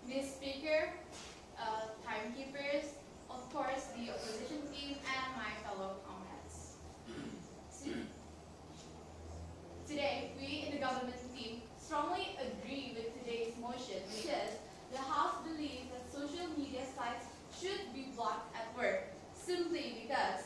Miss Speaker, timekeepers, of course the opposition team, and my fellow comrades. Today, we in the government team strongly agree with today's motion because the House believes that social media sites should be blocked at work simply because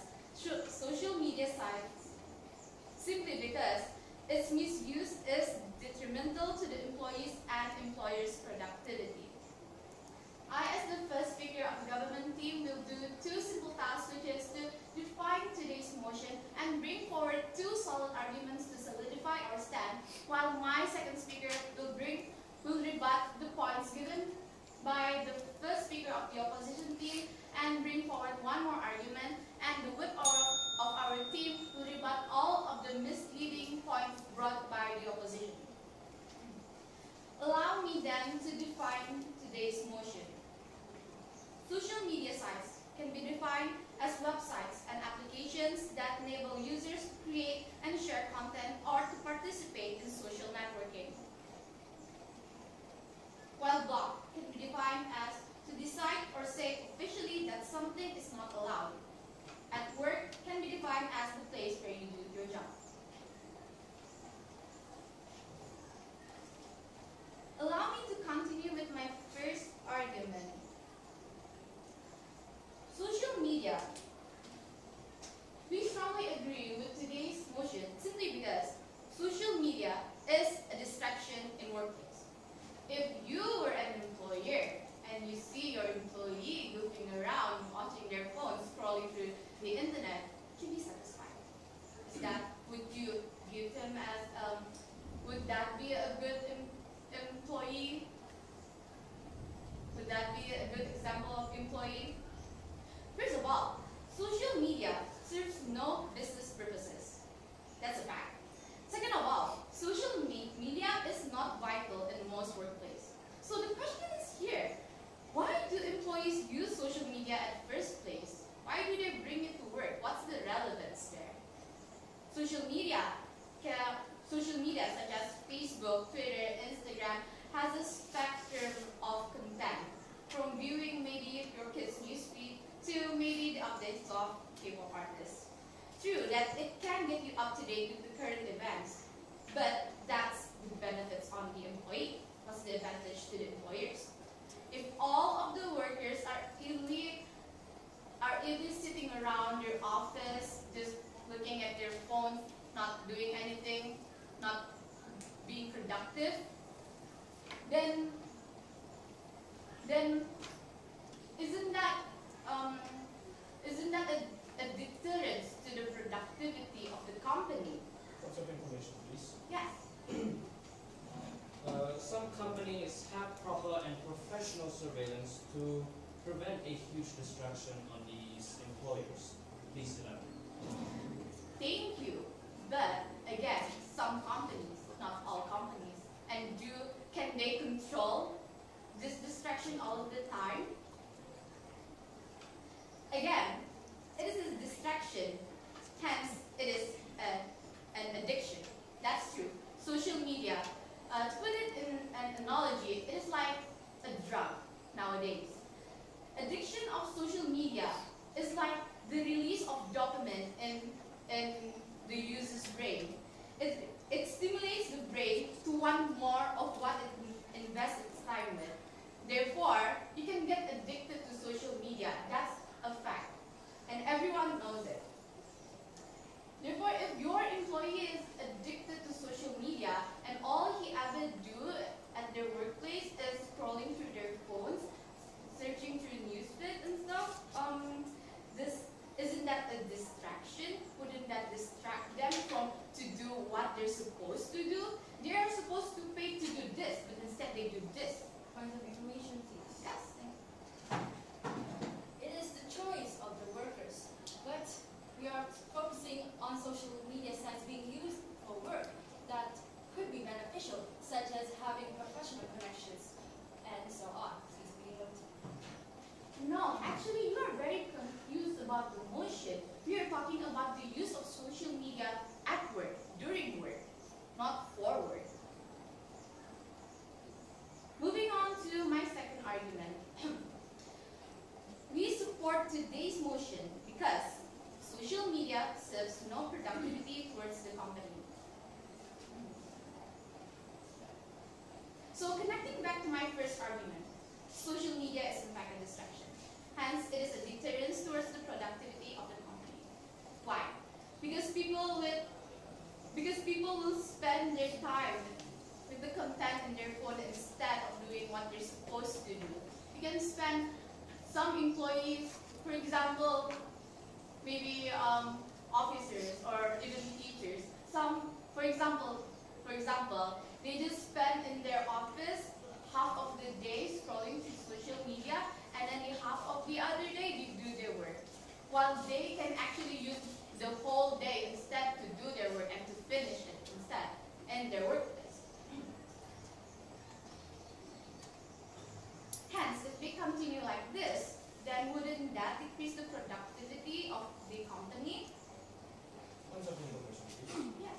its misuse is detrimental to the employees and employers' productivity. I, as the first speaker of the government team, will do two simple tasks, which is to define today's motion and bring forward two solid arguments to solidify our stand, while my second speaker will rebut the points given by the first speaker of the opposition team and bring forward one more argument, and the whip of our team will rebut all of the misleading points brought by the opposition. Allow me then to define today's motion. Social media sites can be defined as websites and applications that enable users to create and share content or to participate in social networking. While block can be defined as to decide or say officially that something is not allowed. At work can be defined as the place where you do your job. Allow me to continue with my first argument. Social media. We strongly agree with today's motion simply because social media is a distraction in workplace. If you were an employer and you see your employee goofing around, watching their phone, scrolling through the internet, you'd be satisfied. Would you give him as, would that be a good employee? Would that be a good example of employee? First of all, social media serves no business purposes. That's a fact. Second of all, social media is not vital in most workplaces. So the question is here, why do employees use social media at first place? Why do they bring it to work? What's the relevance there? Social media such as Facebook, Twitter, Instagram has a spectrum of content, from viewing maybe your kids' newsfeed to maybe the updates of K-pop artists. True that it can get you up to date with the current events, but that's the benefits on the employee. What's the advantage to the employers? If all of the workers are idly sitting around their office, just looking at their phones, not doing anything, not being productive, then isn't that a deterrence to the productivity of the company? Lots of information, please. Yes. Some companies have proper and professional surveillance to prevent a huge distraction on these employers. Please elaborate. Thank you. But again, some companies, not all companies, and can they control this distraction all of the time? Again, it is a distraction, hence it is an addiction. That's true. Social media, to put it in an analogy, it is like a drug nowadays. Addiction of social media is like the release of dopamine in the user's brain. It stimulates the brain to want more of what it invests its time with. Therefore, you can get addicted to social media. That's a fact. And everyone knows it. Therefore, if your employee is addicted to social media and all he ever do at their workplace is scrolling through their phones, searching through newsfeed and stuff, isn't that a distraction? Wouldn't that distract them from to do what they're supposed to do? They are supposed to pay to do this, but instead they do this. Point of information, please. Yes. It is the choice of the workers, but we are focusing on social media sites being used for work that could be beneficial, such as having professional connections and so on. Please be able to. No, actually you are very confused about the motion. We are talking about the use of social media at work, during work, not for work. Moving on to today's motion because social media serves no productivity towards the company. So connecting back to my first argument, social media is in fact a distraction. Hence, it is a deterrence towards the productivity of the company. Why? Because people will spend their time with the content in their phone instead of doing what they're supposed to do. You can spend some employees, for example, maybe officers or even teachers. Some, for example, they just spend in their office half of the day scrolling through social media, and then the half of the other day they do their work. While they can actually use the whole day instead to do their work and to finish it instead in their workplace. Hence, if they continue like this, then wouldn't that decrease the productivity of the company? One second, question, please. Yes.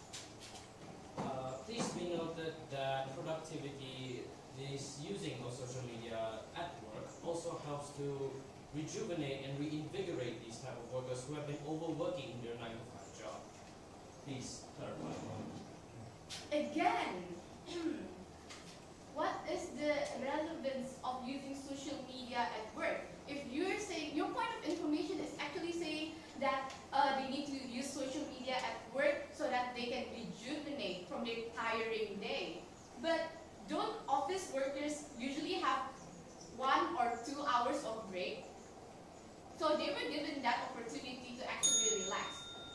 Please be noted that productivity is using of social media at work also helps to rejuvenate and reinvigorate these type of workers who have been overworking in their 9-to-5 job. Please clarify. Again, what is the relevance of using social media at work? If you're saying, your point of information is actually saying that they need to use social media at work so that they can rejuvenate from their tiring day. But don't office workers usually have 1 or 2 hours of break? So they were given that opportunity to actually relax.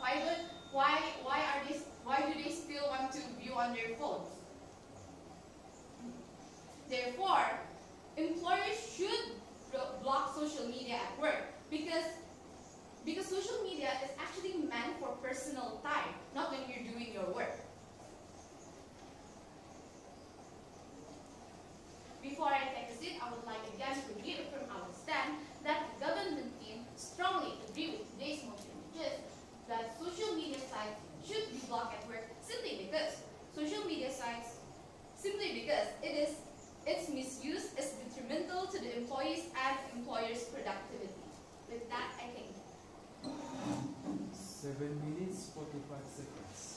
Why do they still want to view on their phones? Therefore, employers should block social media at work because social media is actually meant for personal time, not when you're doing your work. Before I take a seat, I would like again to reaffirm our stand that the government team strongly agree with today's motion, which is that social media sites should be blocked at work simply because its misuse is detrimental to the employees and employers' productivity. With that, I think. 7 minutes 45 seconds.